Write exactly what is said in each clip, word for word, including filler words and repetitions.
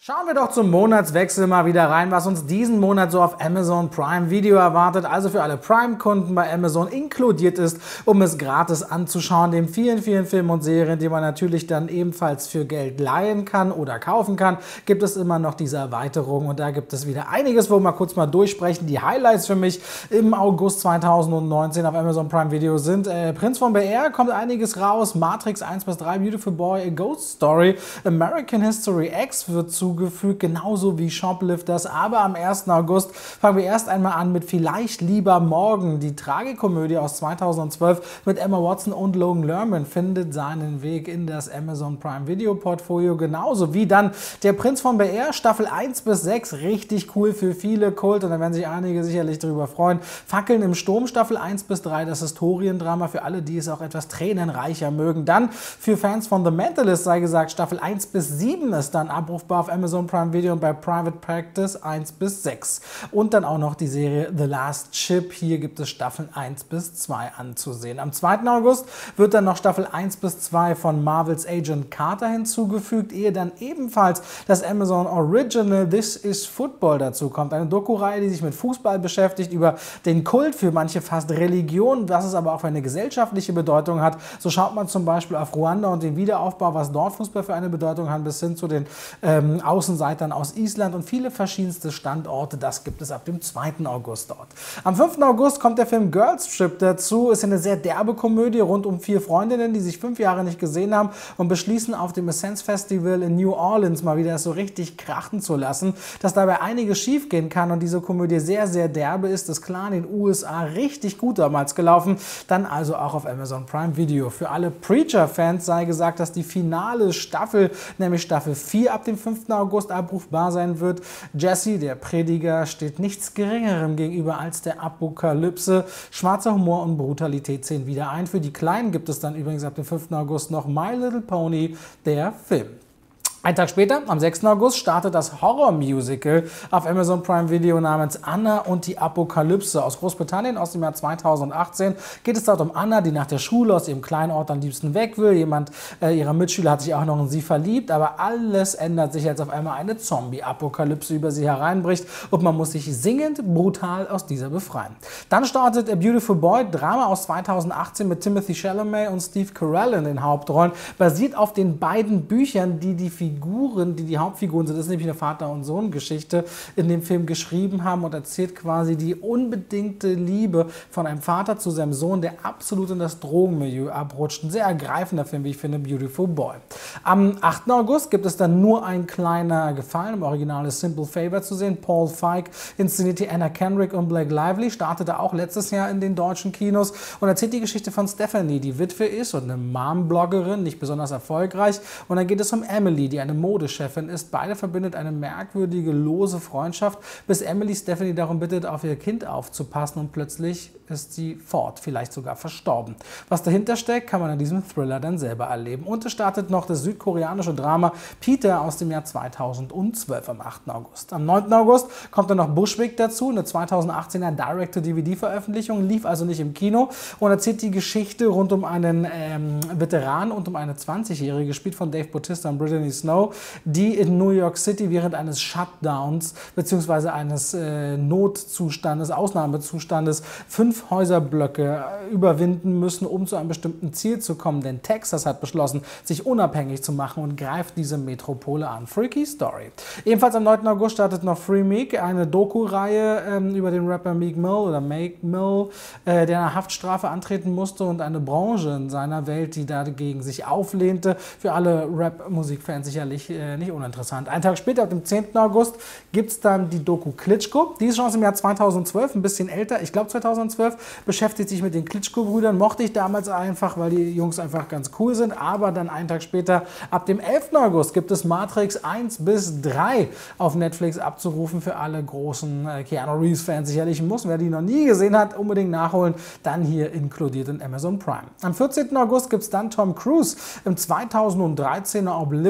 Schauen wir doch zum Monatswechsel mal wieder rein, was uns diesen Monat so auf Amazon Prime Video erwartet, also für alle Prime-Kunden bei Amazon inkludiert ist, um es gratis anzuschauen, den vielen, vielen Filmen und Serien, die man natürlich dann ebenfalls für Geld leihen kann oder kaufen kann, gibt es immer noch diese Erweiterung und da gibt es wieder einiges, wo wir mal kurz mal durchsprechen. Die Highlights für mich im August zweitausendneunzehn auf Amazon Prime Video sind äh, Prinz von Bel-Air, kommt einiges raus, Matrix eins bis drei, Beautiful Boy, A Ghost Story, American History X wird zu zugefügt, genauso wie Shoplifters. Aber am ersten August fangen wir erst einmal an mit Vielleicht lieber morgen. Die Tragikomödie aus zweitausendzwölf mit Emma Watson und Logan Lerman findet seinen Weg in das Amazon Prime Video Portfolio, genauso wie dann Der Prinz von Bel-Air, Staffel eins bis sechs, richtig cool für viele Kult und da werden sich einige sicherlich darüber freuen. Fackeln im Sturm, Staffel eins bis drei, das Historiendrama für alle, die es auch etwas tränenreicher mögen. Dann für Fans von The Mentalist sei gesagt, Staffel eins bis sieben ist dann abrufbar auf Amazon Prime Video und bei Private Practice eins bis sechs. Und dann auch noch die Serie The Last Ship. Hier gibt es Staffeln eins bis zwei anzusehen. Am zweiten August wird dann noch Staffel eins bis zwei von Marvels Agent Carter hinzugefügt, ehe dann ebenfalls das Amazon Original This is Football dazu kommt. Eine Doku-Reihe, die sich mit Fußball beschäftigt, über den Kult, für manche fast Religion, was es aber auch für eine gesellschaftliche Bedeutung hat. So schaut man zum Beispiel auf Ruanda und den Wiederaufbau, was dort Fußball für eine Bedeutung hat, bis hin zu den ähm, Außenseitern aus Island und viele verschiedenste Standorte. Das gibt es ab dem zweiten August dort. Am fünften August kommt der Film Girls Trip dazu. Ist eine sehr derbe Komödie rund um vier Freundinnen, die sich fünf Jahre nicht gesehen haben und beschließen, auf dem Essence Festival in New Orleans mal wieder so richtig krachen zu lassen. Dass dabei einiges schief gehen kann und diese Komödie sehr, sehr derbe ist, ist klar in den U S A richtig gut damals gelaufen. Dann also auch auf Amazon Prime Video. Für alle Preacher-Fans sei gesagt, dass die finale Staffel, nämlich Staffel vier, ab dem fünften August abrufbar sein wird. Jesse, der Prediger, steht nichts Geringerem gegenüber als der Apokalypse. Schwarzer Humor und Brutalität ziehen wieder ein. Für die Kleinen gibt es dann übrigens ab dem fünften August noch My Little Pony, der Film. Ein Tag später, am sechsten August, startet das Horror-Musical auf Amazon Prime Video namens Anna und die Apokalypse. Aus Großbritannien, aus dem Jahr zweitausendachtzehn, geht es dort um Anna, die nach der Schule aus ihrem kleinen Ort am liebsten weg will. Jemand äh, ihrer Mitschüler hat sich auch noch in sie verliebt, aber alles ändert sich, als auf einmal eine Zombie-Apokalypse über sie hereinbricht und man muss sich singend brutal aus dieser befreien. Dann startet A Beautiful Boy, Drama aus zweitausendachtzehn mit Timothée Chalamet und Steve Carell in den Hauptrollen, basiert auf den beiden Büchern, die die Figuren, die die Hauptfiguren sind, das ist nämlich eine Vater- und Sohn-Geschichte, in dem Film geschrieben haben und erzählt quasi die unbedingte Liebe von einem Vater zu seinem Sohn, der absolut in das Drogenmilieu abrutscht. Ein sehr ergreifender Film, wie ich finde, Beautiful Boy. Am achten August gibt es dann nur ein kleiner Gefallen, im Original ist Simple Favor zu sehen. Paul Feig inszenierte Anna Kendrick und Blake Lively, startete auch letztes Jahr in den deutschen Kinos und erzählt die Geschichte von Stephanie, die Witwe ist und eine Mom-Bloggerin, nicht besonders erfolgreich. Und dann geht es um Emily, die eine Modechefin ist. Beide verbindet eine merkwürdige, lose Freundschaft, bis Emily Stephanie darum bittet, auf ihr Kind aufzupassen und plötzlich ist sie fort, vielleicht sogar verstorben. Was dahinter steckt, kann man in diesem Thriller dann selber erleben. Und es startet noch das südkoreanische Drama Peter aus dem Jahr zweitausendzwölf am achten August. Am neunten August kommt dann noch Bushwick dazu, eine zweitausendachtzehner Direct-to-D V D-Veröffentlichung, lief also nicht im Kino und erzählt die Geschichte rund um einen ähm, Veteran und um eine zwanzigjährige, gespielt von Dave Bautista und Brittany Snow, die in New York City während eines Shutdowns bzw. eines äh, Notzustandes, Ausnahmezustandes, fünf Häuserblöcke überwinden müssen, um zu einem bestimmten Ziel zu kommen. Denn Texas hat beschlossen, sich unabhängig zu machen und greift diese Metropole an. Freaky Story. Ebenfalls am neunten August startet noch Free Meek, eine Doku-Reihe ähm, über den Rapper Meek Mill oder Meek Mill, äh, der eine Haftstrafe antreten musste und eine Branche in seiner Welt, die dagegen sich auflehnte. Für alle Rap-Musikfans sicherlich äh, nicht uninteressant. Einen Tag später, ab dem zehnten August, gibt es dann die Doku Klitschko. Die ist schon aus dem Jahr zweitausendzwölf, ein bisschen älter, ich glaube zweitausendzwölf, beschäftigt sich mit den Klitschko-Brüdern. Mochte ich damals einfach, weil die Jungs einfach ganz cool sind. Aber dann einen Tag später, ab dem elften August, gibt es Matrix eins bis drei auf Netflix abzurufen für alle großen äh, Keanu Reeves-Fans. Sicherlich muss, wer die noch nie gesehen hat, unbedingt nachholen. Dann hier inkludiert in Amazon Prime. Am vierzehnten August gibt es dann Tom Cruise im zweitausenddreizehner Oblivion zu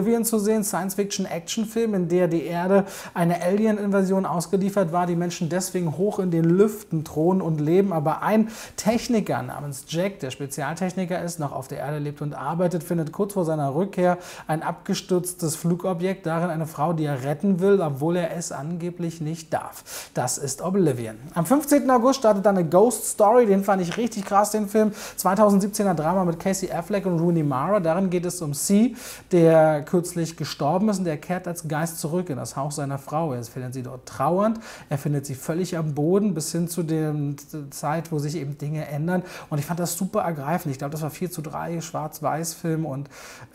sehen, Science-Fiction-Action-Film, in der die Erde eine Alien-Invasion ausgeliefert war, die Menschen deswegen hoch in den Lüften thronen und leben, aber ein Techniker namens Jack, der Spezialtechniker ist, noch auf der Erde lebt und arbeitet, findet kurz vor seiner Rückkehr ein abgestürztes Flugobjekt, darin eine Frau, die er retten will, obwohl er es angeblich nicht darf. Das ist Oblivion. Am fünfzehnten August startet dann eine Ghost Story, den fand ich richtig krass, den Film. zweitausendsiebzehner Drama mit Casey Affleck und Rooney Mara. Darin geht es um C, der kürzlich gestorben ist und der kehrt als Geist zurück in das Haus seiner Frau. Jetzt findet sie dort trauernd, er findet sie völlig am Boden bis hin zu der Zeit, wo sich eben Dinge ändern. Und ich fand das super ergreifend. Ich glaube, das war vier zu drei, Schwarz-Weiß-Film und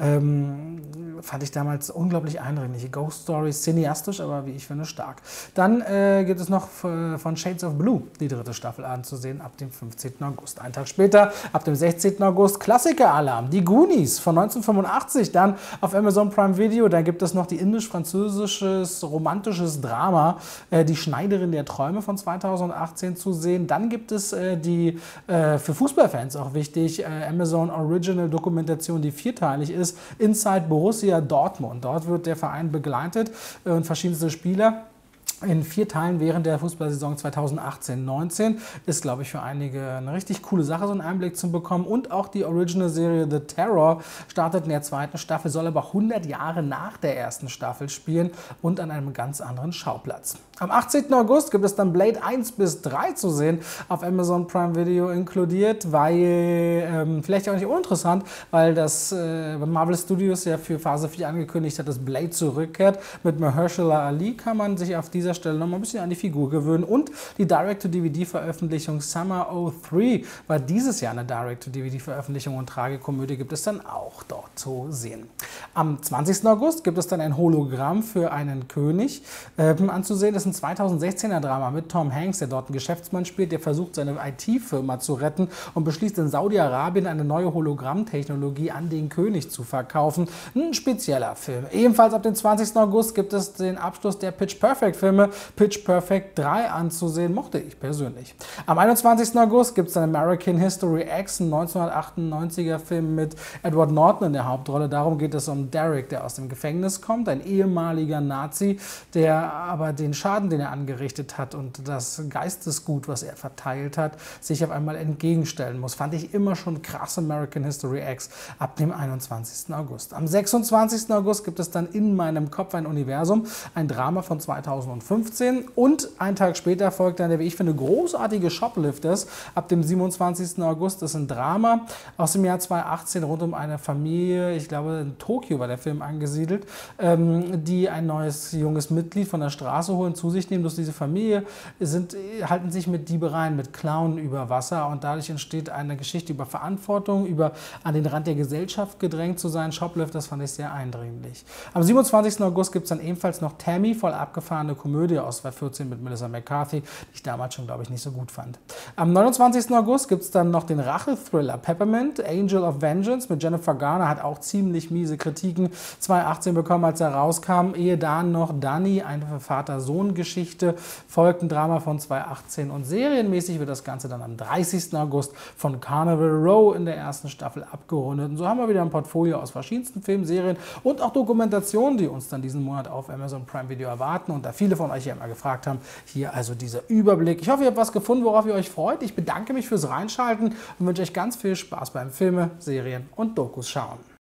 ähm, fand ich damals unglaublich eindringlich. Ghost Story, cineastisch, aber wie ich finde, stark. Dann äh, gibt es noch von Shades of Blue die dritte Staffel anzusehen ab dem fünfzehnten August. Einen Tag später, ab dem sechzehnten August, Klassiker-Alarm, die Goonies von neunzehnhundertfünfundachtzig, dann auf Amazon Prime Video. Dann gibt es noch die indisch-französisches romantisches Drama, äh, Die Schneiderin der Träume von zweitausendachtzehn zu sehen. Dann gibt es äh, die, äh, für Fußballfans auch wichtig, äh, Amazon Original Dokumentation, die vierteilig ist, Inside Borussia Dortmund. Dort wird der Verein begleitet äh, und verschiedenste Spieler in vier Teilen während der Fußballsaison zweitausendachtzehn neunzehn. Ist, glaube ich, für einige eine richtig coole Sache, so einen Einblick zu bekommen. Und auch die Original-Serie The Terror startet in der zweiten Staffel, soll aber hundert Jahre nach der ersten Staffel spielen und an einem ganz anderen Schauplatz. Am achtzehnten August gibt es dann Blade eins bis drei zu sehen, auf Amazon Prime Video inkludiert, weil, ähm, vielleicht auch nicht uninteressant, weil das äh, Marvel Studios ja für Phase vier angekündigt hat, dass Blade zurückkehrt. Mit Mahershala Ali kann man sich auf dieser Stelle noch mal ein bisschen an die Figur gewöhnen. Und die Direct-to-D V D-Veröffentlichung Summer oh drei war dieses Jahr eine Direct-to-D V D-Veröffentlichung und Tragikomödie gibt es dann auch dort zu sehen. Am zwanzigsten August gibt es dann ein Hologramm für einen König ähm, anzusehen. Das ist ein zweitausendsechzehner Drama mit Tom Hanks, der dort einen Geschäftsmann spielt, der versucht, seine I T-Firma zu retten und beschließt, in Saudi-Arabien eine neue Hologrammtechnologie an den König zu verkaufen. Ein spezieller Film. Ebenfalls ab dem zwanzigsten August gibt es den Abschluss der Pitch Perfect-Filme, Pitch Perfect drei anzusehen, mochte ich persönlich. Am einundzwanzigsten August gibt es dann American History X, ein neunzehnhundertachtundneunziger Film mit Edward Norton in der Hauptrolle. Darum geht es um Derek, der aus dem Gefängnis kommt, ein ehemaliger Nazi, der aber den Schaden, den er angerichtet hat und das Geistesgut, was er verteilt hat, sich auf einmal entgegenstellen muss. Fand ich immer schon krass, American History X, ab dem einundzwanzigsten August. Am sechsundzwanzigsten August gibt es dann In meinem Kopf ein Universum, ein Drama von zweitausendfünfzehn und einen Tag später folgt dann der, wie ich finde, großartige Shoplifters. Ab dem siebenundzwanzigsten August ist ein Drama aus dem Jahr zweitausendachtzehn rund um eine Familie, ich glaube in Tokio war der Film angesiedelt, ähm, die ein neues junges Mitglied von der Straße holen, zu sich nehmen. Durch diese Familie sind, halten sich mit Diebereien, mit Clown über Wasser und dadurch entsteht eine Geschichte über Verantwortung, über an den Rand der Gesellschaft gedrängt zu sein. Shoplifters fand ich sehr eindringlich. Am siebenundzwanzigsten August gibt es dann ebenfalls noch Tammy, voll abgefahrene Komödie aus zweitausendvierzehn mit Melissa McCarthy, die ich damals schon, glaube ich, nicht so gut fand. Am neunundzwanzigsten August gibt es dann noch den Rachethriller Peppermint, Angel of Vengeance mit Jennifer Garner, hat auch ziemlich miese Kritiken zweitausendachtzehn bekommen, als er rauskam. Ehe da noch Danny, eine Vater-Sohn-Geschichte, folgt ein Drama von zweitausendachtzehn und serienmäßig wird das Ganze dann am dreißigsten August von Carnival Row in der ersten Staffel abgerundet. Und so haben wir wieder ein Portfolio aus verschiedensten Filmen, Serien und auch Dokumentationen, die uns dann diesen Monat auf Amazon Prime Video erwarten. Und da viele von euch ja immer gefragt haben, hier also dieser Überblick. Ich hoffe, ihr habt was gefunden, worauf ihr euch freut. Ich bedanke mich fürs Reinschalten und wünsche euch ganz viel Spaß beim Filme, Serien und Dokus schauen.